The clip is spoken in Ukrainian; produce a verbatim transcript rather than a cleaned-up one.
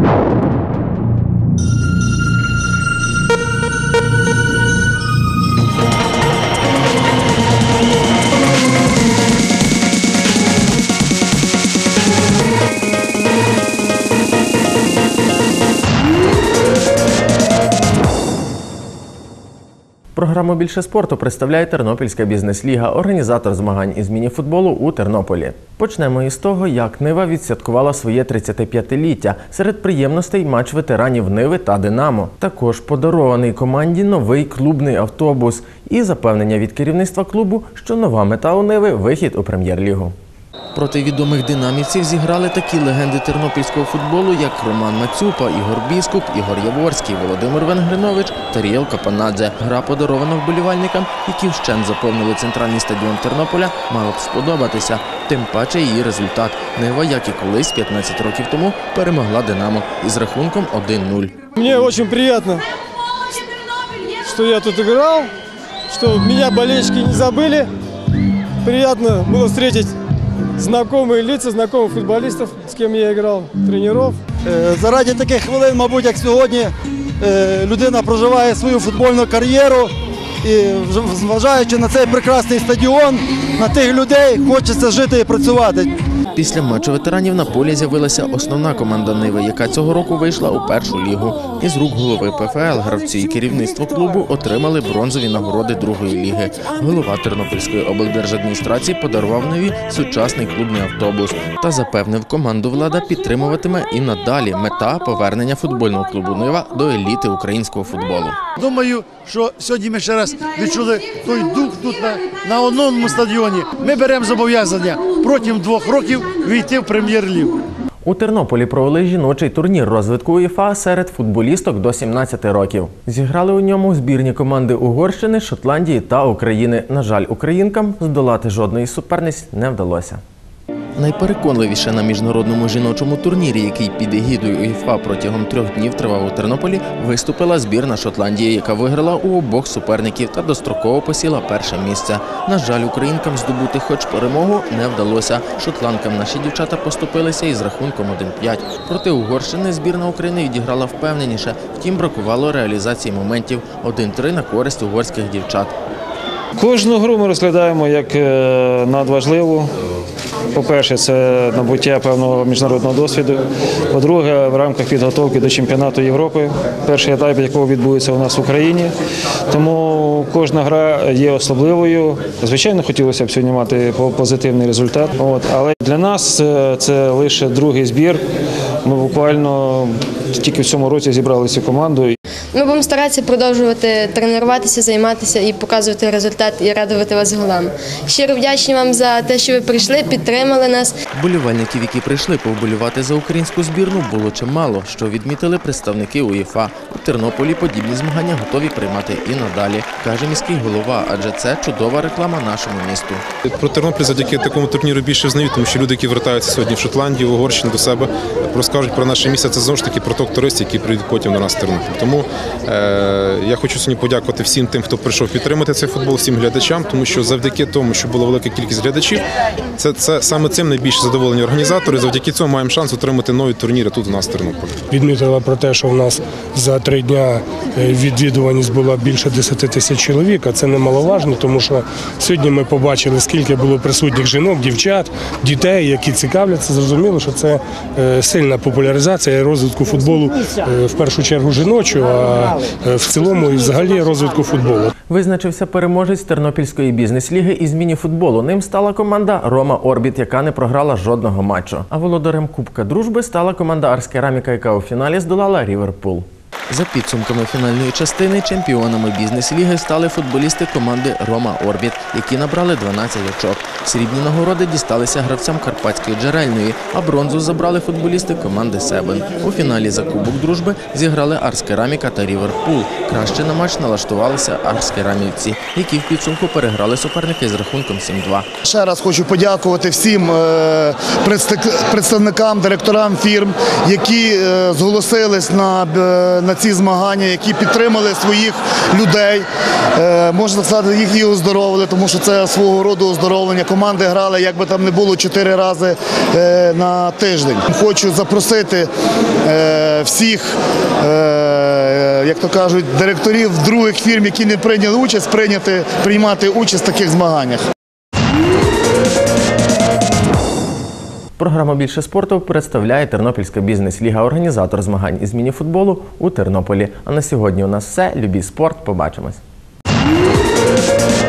Програму «Більше спорту» представляє Тернопільська бізнес-ліга, організатор змагань із міні-футболу у Тернополі. Почнемо із того, як Нива відсвяткувала своє тридцятип'ятиліття. Серед приємностей – матч ветеранів Ниви та Динамо. Також подарований команді новий клубний автобус і запевнення від керівництва клубу, що нова мета у Ниви – вихід у прем'єр-лігу. Проти відомих динамівців зіграли такі легенди тернопільського футболу, як Роман Мацюпа, Ігор Біскуп, Ігор Яворський, Володимир Венгринович та Ріел Капанадзе. Гра, подарована вболівальникам, які вщент заповнили центральний стадіон Тернополя, мала б сподобатися. Тим паче її результат. Нива, як і колись, п'ятнадцять років тому, перемогла Динамо із рахунком один нуль. Мені дуже приємно, що я тут грав, що мене болельщики не забули. Приємно було зустріти знайомі лица, знайомих футболістів, з ким я грав, тренерів. Заради таких хвилин, мабуть, як сьогодні, людина проживає свою футбольну кар'єру і, зважаючи на цей прекрасний стадіон, на тих людей, хочеться жити і працювати. Після матчу ветеранів на полі з'явилася основна команда Ниви, яка цього року вийшла у першу лігу. Із рук голови ПФЛ гравці і керівництво клубу отримали бронзові нагороди другої ліги. Голова Тернопільської облдержадміністрації подарував Ниві сучасний клубний автобус та запевнив, команду влада підтримуватиме і надалі. Мета – повернення футбольного клубу Нива до еліти українського футболу. Думаю, що сьогодні ми ще раз відчули той дух тут на, на одному стадіоні. Ми беремо зобов'язання протягом двох років війти в прем'єр-лігу. У Тернополі провели жіночий турнір розвитку УЄФА серед футболісток до сімнадцяти років. Зіграли у ньому збірні команди Угорщини, Шотландії та України. На жаль, українкам здолати жодної з суперниць не вдалося. Найпереконливіше на міжнародному жіночому турнірі, який під егідою УЄФА протягом трьох днів тривав у Тернополі, виступила збірна Шотландії, яка виграла у обох суперників та достроково посіла перше місце. На жаль, українкам здобути хоч перемогу не вдалося. Шотландкам наші дівчата поступилися із рахунком один п'ять. Проти Угорщини збірна України відіграла впевненіше, втім бракувало реалізації моментів один три на користь угорських дівчат. Кожну гру ми розглядаємо як надважливу. По-перше, це набуття певного міжнародного досвіду. По-друге, в рамках підготовки до чемпіонату Європи, перший етап якого відбудеться у нас в Україні. Тому кожна гра є особливою. Звичайно, хотілося б сьогодні мати позитивний результат. От. Але для нас це лише другий збір. Ми буквально тільки в цьому році зібрали цю команду. Ми будемо старатися продовжувати тренуватися, займатися і показувати результат, і радувати вас голами. Щиро вдячні вам за те, що ви прийшли, підтримали нас. Вболівальників, які прийшли повболівати за українську збірну, було чимало, що відмітили представники УЄФА. У Тернополі подібні змагання готові приймати і надалі, каже міський голова, адже це чудова реклама нашому місту. Про Тернопіль завдяки такому турніру більше знають, тому що люди, які вертаються сьогодні в Шотландію, в Угорщину до себе, розкажуть про наше місце. Це знову ж таки проток туристів, які прийдуть потім до нас в Тернопіль. Тому е, я хочу сьогодні подякувати всім тим, хто прийшов підтримати цей футбол, всім глядачам, тому що завдяки тому, що була велика кількість глядачів, це, це саме цим найбільше задоволені організатори. Завдяки цьому маємо шанс отримати нові турніри тут у нас в Тернополі. Відмітила про те, що у нас за три дня відвідуваність була більше десяти тисяч чоловік, а це немаловажно, тому що сьогодні ми побачили, скільки було присутніх жінок, дівчат, дітей, які цікавляться. Зрозуміло, що це сильна популяризація розвитку футболу, в першу чергу жіночого, а в цілому і взагалі розвитку футболу. Визначився переможець Тернопільської бізнес-ліги із міні-футболу. Ним стала команда «Рома Орбіт», яка не програла жодного матчу. А володарем Кубка Дружби стала команда «Арскераміка», яка у фіналі здолала «Ріверпул». За підсумками фінальної частини чемпіонами бізнес-ліги стали футболісти команди «Рома Орбіт», які набрали дванадцять очок. Срібні нагороди дісталися гравцям Карпатської Джерельної, а бронзу забрали футболісти команди «Себен». У фіналі за Кубок Дружби зіграли «Арскераміка» та «Ріверпул». Краще на матч налаштувалися «Арскерамівці», які в підсумку переграли суперники з рахунком сім два. Ще раз хочу подякувати всім представникам, директорам фірм, які зголосились на, на на ці змагання, які підтримали своїх людей. Е, Можна сказати, їх і оздоровили, тому що це свого роду оздоровлення. Команди грали, як би там не було, чотири рази е, на тиждень. Хочу запросити е, всіх, е, як то кажуть, директорів других фірм, які не прийняли участь, прийняти, приймати участь в таких змаганнях. Програму «Більше спорту» представляє Тернопільська бізнес-ліга, організатор змагань із мініфутболу у Тернополі. А на сьогодні у нас все. Любіть спорт. Побачимось.